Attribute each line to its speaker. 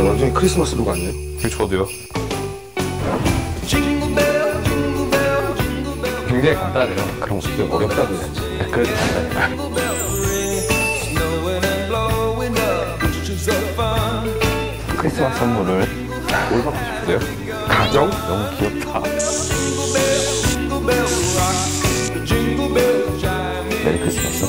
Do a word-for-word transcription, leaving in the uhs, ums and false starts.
Speaker 1: 완전히 크리스마스 룩 아니에요?
Speaker 2: 저도요.
Speaker 3: 굉장히 간단해요.
Speaker 1: 그런 거 되게 어렵다고 해야지.
Speaker 3: 그래도 간단해요. 크리스마스 선물을 뭘 받고 싶으세요?
Speaker 1: 가정?
Speaker 3: 너무 귀엽다. 메리 크리스마스.